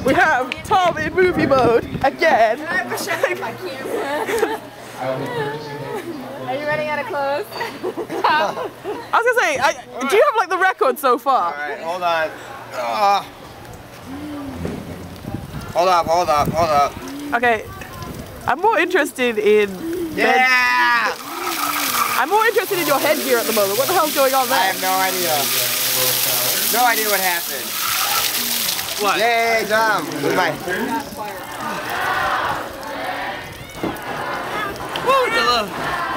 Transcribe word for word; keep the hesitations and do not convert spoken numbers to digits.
We have Tom in movie mode again. Are you running out of clothes? I was gonna say, I, do you have like the record so far? Alright, hold on. Oh. Hold up, hold up, hold up. Okay, I'm more interested in... Yeah! I'm more interested in your headgear at the moment. What the hell's going on there? I have no idea. No idea what happened. What? Yay, Tom! Goodbye. Woo,